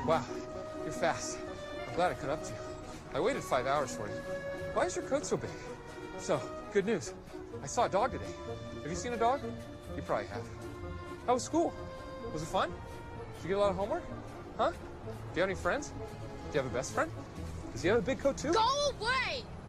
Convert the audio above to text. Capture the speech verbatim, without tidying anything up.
Wow, you're fast. I'm glad I caught up to you. I waited five hours for you. Why is your coat so big? So, good news. I saw a dog today. Have you seen a dog? You probably have. How was school? Was it fun? Did you get a lot of homework? Huh? Do you have any friends? Do you have a best friend? Does he have a big coat too? Go away!